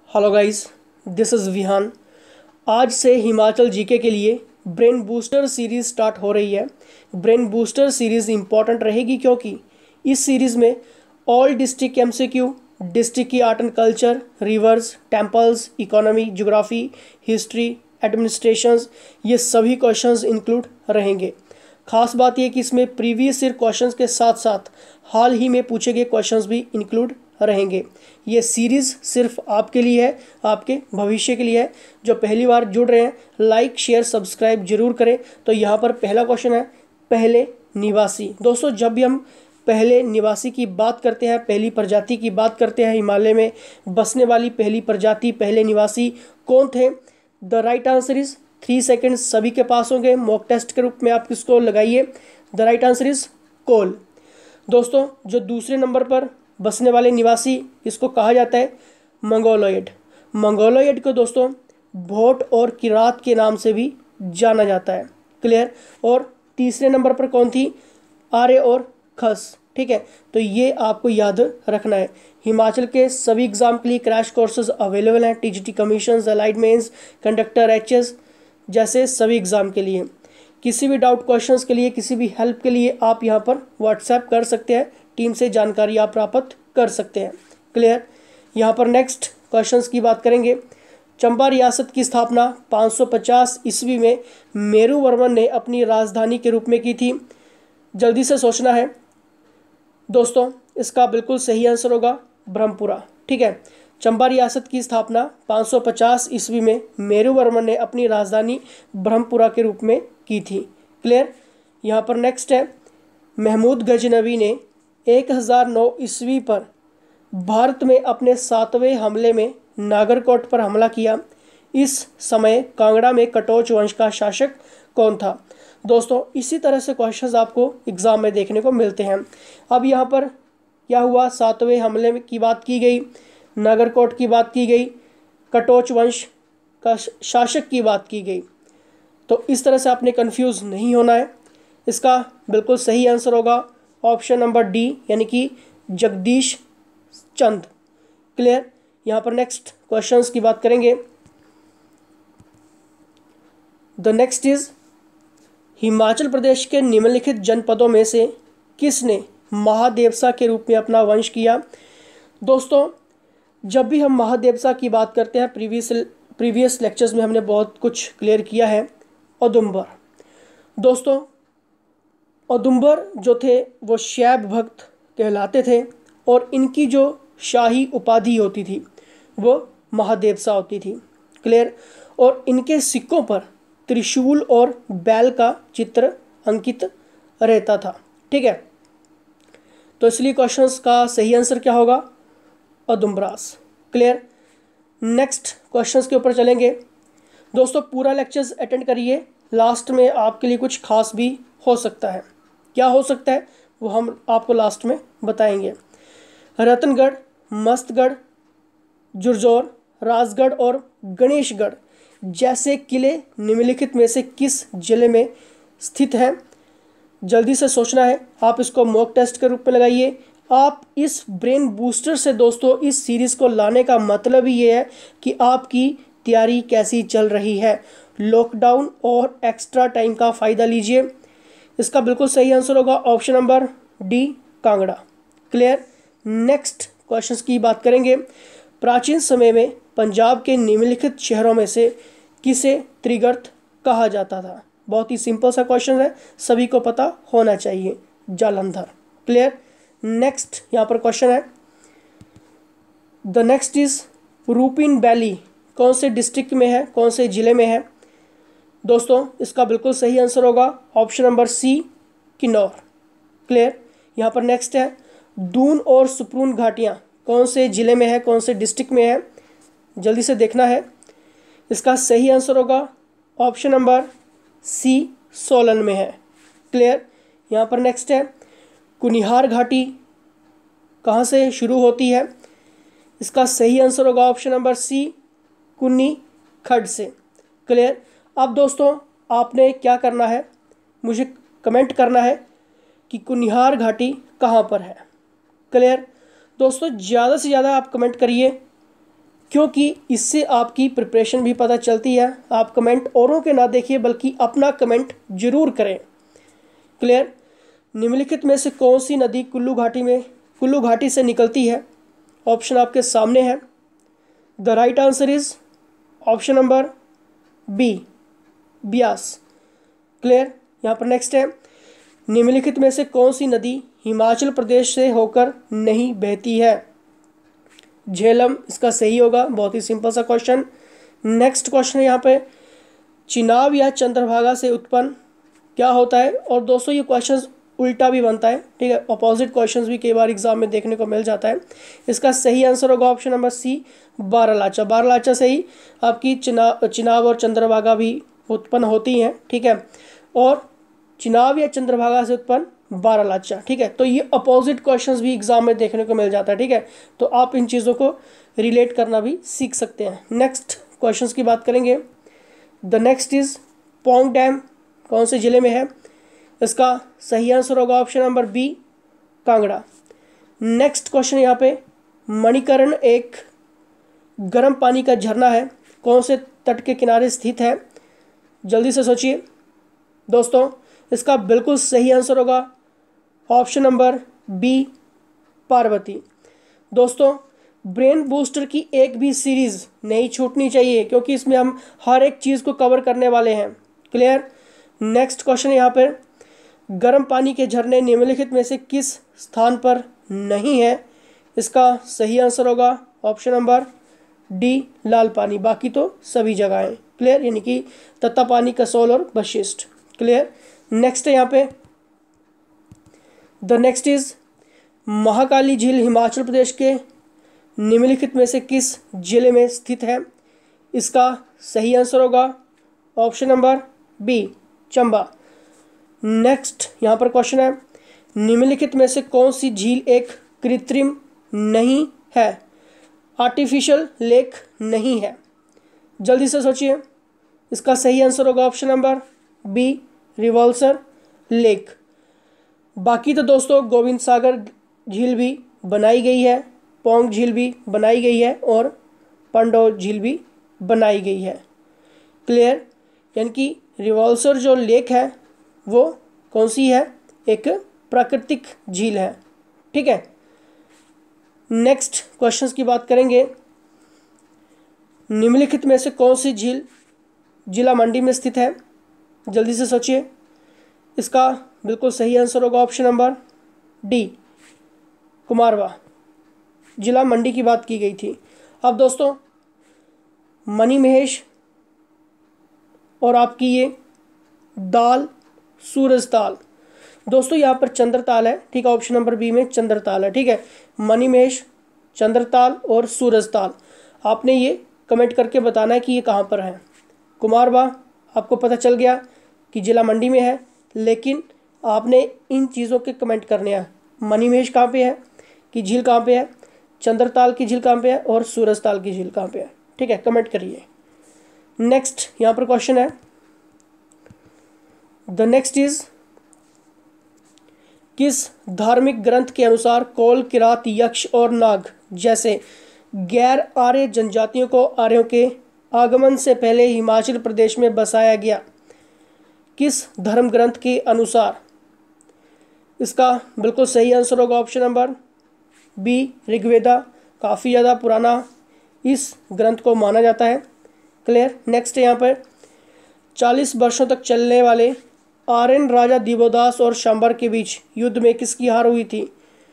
Hello guys, this is Vihan. आज से Himachal GK के लिए ब्रेन बूस्टर सीरीज़ स्टार्ट हो रही है। ब्रेन बूस्टर सीरीज़ इम्पॉर्टेंट रहेगी क्योंकि इस सीरीज़ में ऑल डिस्ट्रिक्ट एमसीक्यू, डिस्ट्रिक्ट की art and culture, rivers, temples, economy, geography, history, administrations, ये सभी क्वेश्चंस इंक्लूड रहेंगे। खास बात यह कि इसमें प्रीवियस ईयर क्वेश्चंस के साथ साथ हाल ही में पूछे गए क्वेश्चंस भी इंक्लूड रहेंगे। ये सीरीज़ सिर्फ आपके लिए है, आपके भविष्य के लिए है। जो पहली बार जुड़ रहे हैं, लाइक शेयर सब्सक्राइब जरूर करें। तो यहाँ पर पहला क्वेश्चन है, पहले निवासी। दोस्तों, जब भी हम पहले निवासी की बात करते हैं, पहली प्रजाति की बात करते हैं, हिमालय में बसने वाली पहली प्रजाति, पहले निवासी कौन थे? The right answer is 3 second सभी के पास होंगे। मॉक टेस्ट के रूप में आप किसको लगाइए? The right answer is Kol. दोस्तों, जो दूसरे नंबर पर बसने वाले निवासी, इसको कहा जाता है मंगोलॉयड। मंगोलॉयड को दोस्तों भोट और किरात के नाम से भी जाना जाता है। क्लियर? और तीसरे नंबर पर कौन थी? आर्य और खस। ठीक है, तो ये आपको याद रखना है। हिमाचल के सभी एग्जाम के लिए क्रैश कोर्सेज अवेलेबल हैं। TGT commission, allied mains, conductor, HS जैसे सभी एग्ज़ाम के लिए। किसी भी डाउट क्वेश्चंस के लिए, किसी भी हेल्प के लिए आप यहाँ पर व्हाट्सएप कर सकते हैं। टीम से जानकारी आप प्राप्त कर सकते हैं। क्लियर? यहाँ पर नेक्स्ट क्वेश्चंस की बात करेंगे। चंबा रियासत की स्थापना 550 ईस्वी में मेरू वर्मन ने अपनी राजधानी के रूप में की थी। जल्दी से सोचना है दोस्तों, इसका बिल्कुल सही आंसर होगा ब्रह्मपुरा। ठीक है, चंबा रियासत की स्थापना 550 ईस्वी में मेरू वर्मन ने अपनी राजधानी ब्रह्मपुरा के रूप में की थी। क्लियर? यहाँ पर नेक्स्ट है, महमूद गजनवी ने 1009 ईस्वी पर भारत में अपने 7वें हमले में नागरकोट पर हमला किया। इस समय कांगड़ा में कटोच वंश का शासक कौन था? दोस्तों, इसी तरह से क्वेश्चंस आपको एग्जाम में देखने को मिलते हैं। अब यहाँ पर क्या हुआ? 7वें हमले की बात की गई, नागरकोट की बात की गई, कटोच वंश का शासक की बात की गई। तो इस तरह से आपने कंफ्यूज नहीं होना है। इसका बिल्कुल सही आंसर होगा ऑप्शन नंबर डी, यानी कि जगदीश चंद। क्लियर? यहाँ पर नेक्स्ट क्वेश्चंस की बात करेंगे। The next is, Himachal Pradesh के निम्नलिखित जनपदों में से किसने महादेवसा के रूप में अपना वंश किया? दोस्तों, जब भी हम महादेवसा की बात करते हैं, प्रीवियस लेक्चर्स में हमने बहुत कुछ क्लियर किया है। औदुंबर। दोस्तों, औदुंबर जो थे वो शैव भक्त कहलाते थे और इनकी जो शाही उपाधि होती थी वो महादेवसा होती थी। क्लियर? और इनके सिक्कों पर त्रिशूल और बैल का चित्र अंकित रहता था। ठीक है, तो इसलिए क्वेश्चंस का सही आंसर क्या होगा? औदुंबरास। क्लियर? नेक्स्ट क्वेश्चंस के ऊपर चलेंगे। दोस्तों, पूरा लेक्चर्स अटेंड करिए, लास्ट में आपके लिए कुछ खास भी हो सकता है। क्या हो सकता है वो हम आपको लास्ट में बताएंगे। रतनगढ़, मस्तगढ़, जुरजोर, राजगढ़ और गणेशगढ़ जैसे किले निम्नलिखित में से किस जिले में स्थित हैं? जल्दी से सोचना है। आप इसको मॉक टेस्ट के रूप में लगाइए। आप इस ब्रेन बूस्टर से दोस्तों इस सीरीज़ को लाने का मतलब ही ये है कि आपकी तैयारी कैसी चल रही है। लॉकडाउन और एक्स्ट्रा टाइम का फ़ायदा लीजिए। इसका बिल्कुल सही आंसर होगा option number D, Kangra. Clear? Next questions की बात करेंगे। प्राचीन समय में पंजाब के निम्नलिखित शहरों में से किसे त्रिगर्त कहा जाता था? बहुत ही सिंपल सा क्वेश्चन है, सभी को पता होना चाहिए। जालंधर। क्लियर? नेक्स्ट यहाँ पर क्वेश्चन है, the next is, Rupin valley कौन से डिस्ट्रिक्ट में है, कौन से जिले में है? दोस्तों, इसका बिल्कुल सही आंसर होगा option number C, Kinnaur. Clear? यहाँ पर नेक्स्ट है, दून और सुपरून घाटियाँ कौन से जिले में है, कौन से डिस्ट्रिक्ट में है? जल्दी से देखना है। इसका सही आंसर होगा ऑप्शन नंबर सी, सोलन में है। क्लियर? यहाँ पर नेक्स्ट है, कुनिहार घाटी कहाँ से शुरू होती है? इसका सही आंसर होगा ऑप्शन नंबर सी, कुन्नी खड्ड से। क्लियर? अब दोस्तों, आपने क्या करना है, मुझे कमेंट करना है कि कुनिहार घाटी कहाँ पर है। क्लियर? दोस्तों, ज़्यादा से ज़्यादा आप कमेंट करिए क्योंकि इससे आपकी प्रिपरेशन भी पता चलती है। आप कमेंट औरों के ना देखिए बल्कि अपना कमेंट जरूर करें। क्लियर। निम्नलिखित में से कौन सी नदी कुल्लू घाटी से निकलती है? ऑप्शन आपके सामने है। The right answer is option number B, Beas. Clear. यहाँ पर नेक्स्ट है, निम्नलिखित में से कौन सी नदी हिमाचल प्रदेश से होकर नहीं बहती है? झेलम इसका सही होगा। बहुत ही सिंपल सा क्वेश्चन। नेक्स्ट क्वेश्चन है यहाँ पे, चिनाब या चंद्रभागा से उत्पन्न क्या होता है? और दोस्तों ये क्वेश्चन उल्टा भी बनता है, ठीक है, अपोजिट क्वेश्चंस भी कई बार एग्जाम में देखने को मिल जाता है। इसका सही आंसर होगा option number C, Baralacha. Baralacha से ही आपकी चिनाब और चंद्रभागा भी उत्पन्न होती हैं, ठीक है, और चिनाब या चंद्रभागा से उत्पन्न बारालाचा, ठीक है। तो ये अपोजिट क्वेश्चंस भी एग्जाम में देखने को मिल जाता है, ठीक है। तो आप इन चीज़ों को रिलेट करना भी सीख सकते हैं। नेक्स्ट क्वेश्चंस की बात करेंगे। The next is Pong dam कौन से ज़िले में है? इसका सही आंसर होगा option number B, Kangra. Next question यहाँ पे, मणिकर्ण एक गर्म पानी का झरना है, कौन से तट के किनारे स्थित है? जल्दी से सोचिए दोस्तों। इसका बिल्कुल सही आंसर होगा ऑप्शन नंबर बी, पार्वती। दोस्तों ब्रेन बूस्टर की एक भी सीरीज़ नहीं छूटनी चाहिए क्योंकि इसमें हम हर एक चीज़ को कवर करने वाले हैं। क्लियर। नेक्स्ट क्वेश्चन यहाँ पर, गर्म पानी के झरने निम्नलिखित में से किस स्थान पर नहीं है? इसका सही आंसर होगा ऑप्शन नंबर डी, लाल पानी। बाकी तो सभी जगह हैं। क्लियर, यानी कि तत्तापानी, कसोल और वशिष्ठ। क्लियर। नेक्स्ट है यहाँ पे, द नेक्स्ट इज महाकाली झील हिमाचल प्रदेश के निम्नलिखित में से किस जिले में स्थित है? इसका सही आंसर होगा option number B, Chamba. Next यहाँ पर क्वेश्चन है, निम्नलिखित में से कौन सी झील एक कृत्रिम नहीं है, आर्टिफिशियल लेक नहीं है? जल्दी से सोचिए। इसका सही आंसर होगा option number B, Rewalsar lake. बाकी तो दोस्तों गोविंद सागर झील भी बनाई गई है, पौंग झील भी बनाई गई है और पंडो झील भी बनाई गई है। क्लियर। यानी कि रिवॉल्सर जो लेक है वो कौन सी है? एक प्राकृतिक झील है, ठीक है। नेक्स्ट क्वेश्चंस की बात करेंगे। निम्नलिखित में से कौन सी झील जिला मंडी में स्थित है? जल्दी से सोचिए। इसका बिल्कुल सही आंसर होगा ऑप्शन नंबर डी, कुमारवा। जिला मंडी की बात की गई थी। अब दोस्तों मणि महेश और आपकी ये दाल, सूरज ताल। दोस्तों यहाँ पर चंद्रताल है, ठीक है, ऑप्शन नंबर बी में चंद्रताल है, ठीक है। मणि महेश, चंद्रताल और सूरज ताल, आपने ये कमेंट करके बताना है कि ये कहाँ पर है। कुमारवा आपको पता चल गया कि जिला मंडी में है, लेकिन आपने इन चीज़ों के कमेंट करने हैं। मणि महेश कहाँ पे है कि झील कहाँ पे है, चंद्रताल की झील कहाँ पे है और सूरजताल की झील कहाँ पे है, ठीक है, कमेंट करिए। नेक्स्ट यहाँ पर क्वेश्चन है, द नेक्स्ट इज किस धार्मिक ग्रंथ के अनुसार कौल, किरात, यक्ष और नाग जैसे गैर आर्य जनजातियों को आर्यों के आगमन से पहले हिमाचल प्रदेश में बसाया गया? किस धर्म ग्रंथ के अनुसार? इसका बिल्कुल सही आंसर होगा ऑप्शन नंबर बी, ऋग्वेदा। काफ़ी ज़्यादा पुराना इस ग्रंथ को माना जाता है। क्लियर। नेक्स्ट यहाँ पर 40 वर्षों तक चलने वाले आर्यन राजा दिवोदास और शंबर के बीच युद्ध में किसकी हार हुई थी?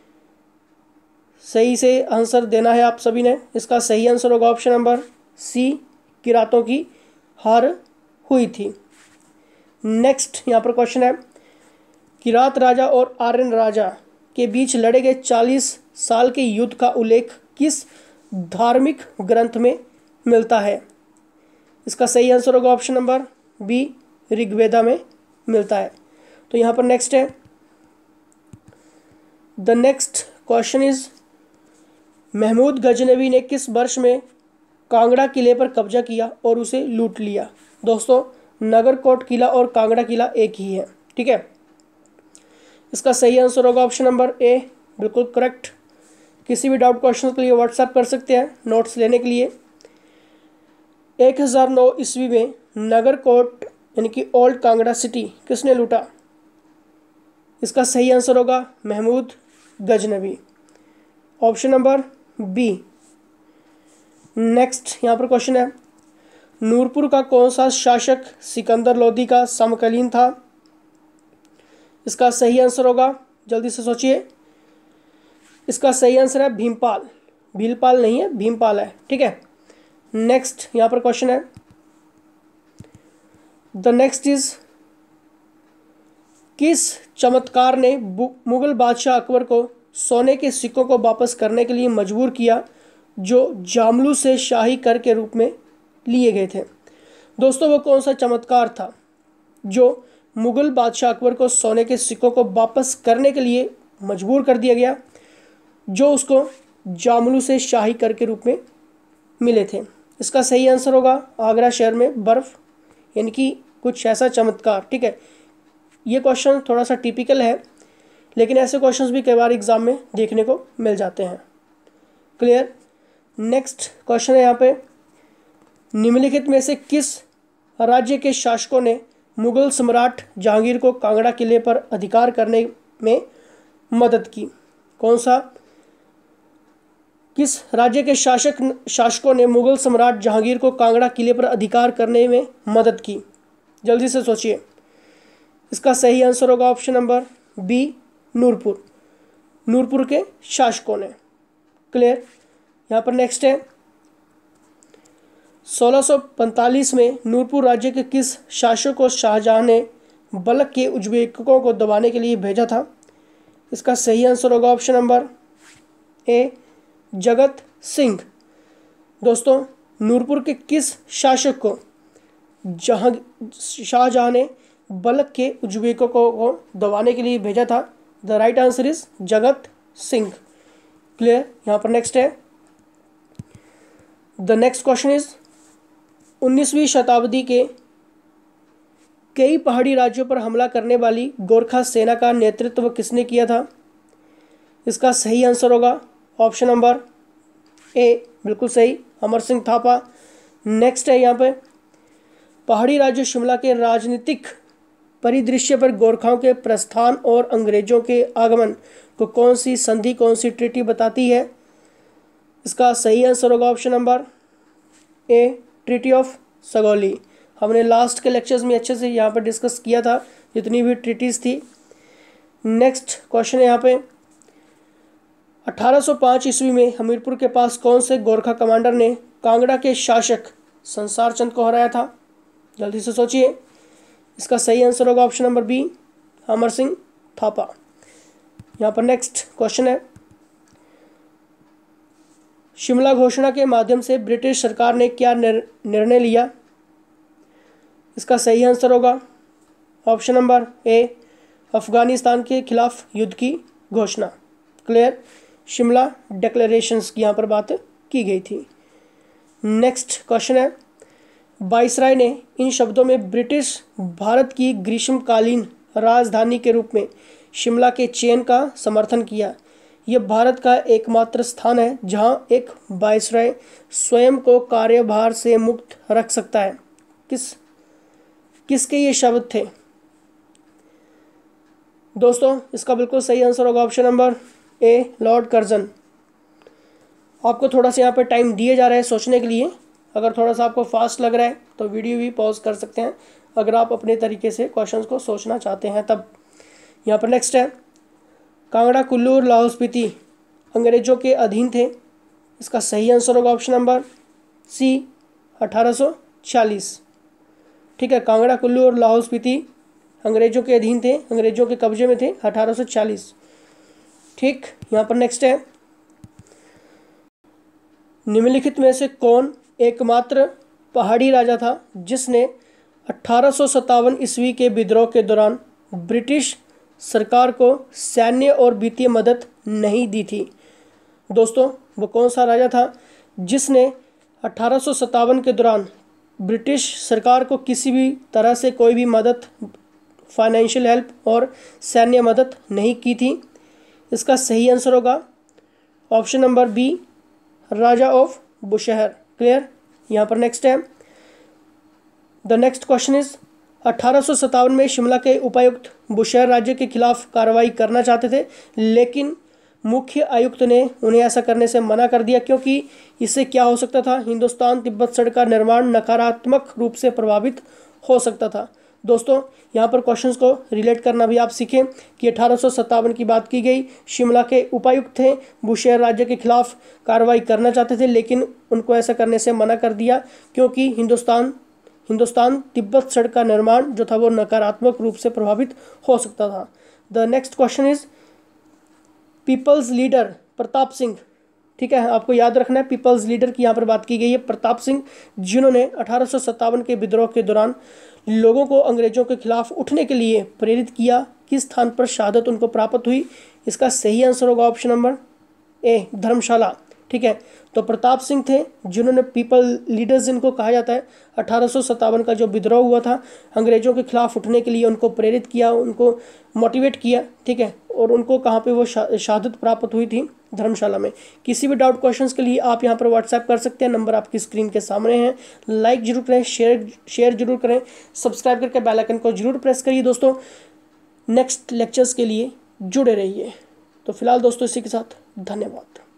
सही से आंसर देना है आप सभी ने। इसका सही आंसर होगा ऑप्शन नंबर सी, किरातों की हार हुई थी। नेक्स्ट यहाँ पर क्वेश्चन है, किरात राजा और आर्यन राजा के बीच लड़े गए 40 साल के युद्ध का उल्लेख किस धार्मिक ग्रंथ में मिलता है? इसका सही आंसर होगा ऑप्शन नंबर बी, ऋग्वेदा में मिलता है। तो यहाँ पर नेक्स्ट है, the next question is Mahmud Ghaznavi ने किस वर्ष में कांगड़ा किले पर कब्जा किया और उसे लूट लिया? दोस्तों नगरकोट किला और कांगड़ा किला एक ही है, ठीक है। इसका सही आंसर होगा ऑप्शन नंबर ए, बिल्कुल करेक्ट। किसी भी डाउट क्वेश्चन के लिए व्हाट्सएप कर सकते हैं नोट्स लेने के लिए। 1009 ईस्वी में नगरकोट यानी कि ओल्ड कांगड़ा सिटी किसने लूटा? इसका सही आंसर होगा Mahmud Ghaznavi, option number B. Next यहाँ पर क्वेश्चन है, नूरपुर का कौन सा शासक सिकंदर लोदी का समकालीन था? इसका सही आंसर होगा, जल्दी से सोचिए, इसका सही आंसर है भीमपाल। भीलपाल नहीं है, भीमपाल है, ठीक है। नेक्स्ट यहाँ पर क्वेश्चन है, द नेक्स्ट इज, किस चमत्कार ने मुगल बादशाह अकबर को सोने के सिक्कों को वापस करने के लिए मजबूर किया जो जामलू से शाही कर के रूप में लिए गए थे? दोस्तों वो कौन सा चमत्कार था जो मुगल बादशाह अकबर को सोने के सिक्कों को वापस करने के लिए मजबूर कर दिया गया जो उसको जामलू से शाही कर के रूप में मिले थे? इसका सही आंसर होगा आगरा शहर में बर्फ़, यानी कि कुछ ऐसा चमत्कार, ठीक है। ये क्वेश्चन थोड़ा सा टिपिकल है, लेकिन ऐसे क्वेश्चंस भी कई बार एग्जाम में देखने को मिल जाते हैं। क्लियर। नेक्स्ट क्वेश्चन है यहाँ पे, निम्नलिखित में से किस राज्य के शासकों ने मुगल सम्राट जहांगीर को कांगड़ा किले पर अधिकार करने में मदद की? कौन सा, किस राज्य के शासकों ने मुगल सम्राट जहांगीर को कांगड़ा किले पर अधिकार करने में मदद की? जल्दी से सोचिए। इसका सही आंसर होगा option number B, Nurpur. Nurpur के शासकों ने। क्लियर। यहाँ पर नेक्स्ट है, 1645 में नूरपुर राज्य के किस शासक को शाहजहां ने बलख के उज्बेकों को दबाने के लिए भेजा था? इसका सही आंसर होगा ऑप्शन नंबर ए, जगत सिंह। दोस्तों नूरपुर के किस शासक को शाहजहां ने बलख के उज्बेकों को दबाने के लिए भेजा था? The right answer is Jagat Singh. Clear. यहाँ पर नेक्स्ट है, द नेक्स्ट क्वेश्चन इज, 19वीं शताब्दी के कई पहाड़ी राज्यों पर हमला करने वाली गोरखा सेना का नेतृत्व किसने किया था? इसका सही आंसर होगा ऑप्शन नंबर ए, बिल्कुल सही, अमर सिंह थापा। नेक्स्ट है यहाँ पे, पहाड़ी राज्य शिमला के राजनीतिक परिदृश्य पर गोरखाओं के प्रस्थान और अंग्रेजों के आगमन को कौन सी संधि, कौन सी ट्रीटी बताती है? इसका सही आंसर होगा option number A, treaty of Sagauli. हमने लास्ट के लेक्चर्स में अच्छे से यहाँ पर डिस्कस किया था जितनी भी ट्रीटीज़ थी। नेक्स्ट क्वेश्चन है यहाँ पे, 1805 ईस्वी में हमीरपुर के पास कौन से गोरखा कमांडर ने कांगड़ा के शासक संसार चंद को हराया था? जल्दी से सोचिए। इसका सही आंसर होगा option number B, Amar Singh Thapa. यहाँ पर नेक्स्ट क्वेश्चन है, शिमला घोषणा के माध्यम से ब्रिटिश सरकार ने क्या निर्णय लिया? इसका सही आंसर होगा ऑप्शन नंबर ए, अफगानिस्तान के खिलाफ युद्ध की घोषणा। क्लियर। शिमला डिक्लेरेशंस की यहाँ पर बात की गई थी। नेक्स्ट क्वेश्चन है, वाइसराय ने इन शब्दों में ब्रिटिश भारत की ग्रीष्मकालीन राजधानी के रूप में शिमला के चयन का समर्थन किया। यह भारत का एकमात्र स्थान है जहां एक वाइसराय स्वयं को कार्यभार से मुक्त रख सकता है। किसके ये शब्द थे? दोस्तों इसका बिल्कुल सही आंसर होगा option number A, Lord Curzon. आपको थोड़ा सा यहाँ पर टाइम दिया जा रहा है सोचने के लिए। अगर थोड़ा सा आपको फास्ट लग रहा है तो वीडियो भी पॉज कर सकते हैं अगर आप अपने तरीके से क्वेश्चंस को सोचना चाहते हैं तब। यहाँ पर नेक्स्ट है, कांगड़ा, कुल्लू और लाहौल स्पीति अंग्रेजों के अधीन थे। इसका सही आंसर होगा ऑप्शन नंबर सी, 1840। ठीक है, कांगड़ा, कुल्लू और लाहौल स्पीति अंग्रेजों के अधीन थे, अंग्रेजों के कब्जे में थे 1840। ठीक। यहाँ पर नेक्स्ट है, निम्नलिखित में से कौन एकमात्र पहाड़ी राजा था जिसने 1857 ईस्वी के विद्रोह के दौरान ब्रिटिश सरकार को सैन्य और वित्तीय मदद नहीं दी थी? दोस्तों वो कौन सा राजा था जिसने 1857 के दौरान ब्रिटिश सरकार को किसी भी तरह से कोई भी मदद, फाइनेंशियल हेल्प और सैन्य मदद नहीं की थी? इसका सही आंसर होगा option number B Raja of Bushahr. Clear. यहाँ पर नेक्स्ट है, द नेक्स्ट क्वेश्चन इज 1857 में शिमला के उपायुक्त बुशहर राज्य के खिलाफ कार्रवाई करना चाहते थे, लेकिन मुख्य आयुक्त ने उन्हें ऐसा करने से मना कर दिया क्योंकि इससे क्या हो सकता था, हिंदुस्तान तिब्बत सड़क का निर्माण नकारात्मक रूप से प्रभावित हो सकता था। दोस्तों यहाँ पर क्वेश्चंस को रिलेट करना भी आप सीखें कि 1857 की बात की गई, शिमला के उपायुक्त थे, बुशहर राज्य के खिलाफ कार्रवाई करना चाहते थे, लेकिन उनको ऐसा करने से मना कर दिया क्योंकि हिंदुस्तान तिब्बत सड़क का निर्माण जो था वो नकारात्मक रूप से प्रभावित हो सकता था। The next question is people's leader Pratap Singh. ठीक है, आपको याद रखना है पीपल्स लीडर की यहाँ पर बात की गई है प्रताप सिंह, जिन्होंने 1857 के विद्रोह के दौरान लोगों को अंग्रेजों के खिलाफ उठने के लिए प्रेरित किया। किस स्थान पर शहादत उनको प्राप्त हुई? इसका सही आंसर होगा ऑप्शन नंबर ए धर्मशाला। ठीक है, तो प्रताप सिंह थे जिन्होंने पीपल लीडर्स जिनको कहा जाता है, 1857 का जो विद्रोह हुआ था अंग्रेजों के खिलाफ उठने के लिए उनको प्रेरित किया, उनको मोटिवेट किया। ठीक है, और उनको कहाँ पे वो शहादत प्राप्त हुई थी? धर्मशाला में। किसी भी डाउट क्वेश्चंस के लिए आप यहाँ पर व्हाट्सएप कर सकते हैं, नंबर आपकी स्क्रीन के सामने है। लाइक जरूर करें, शेयर जरूर करें, सब्सक्राइब करके बेल आइकन को जरूर प्रेस करिए। दोस्तों नेक्स्ट लेक्चर्स के लिए जुड़े रहिए। तो फिलहाल दोस्तों इसी के साथ धन्यवाद।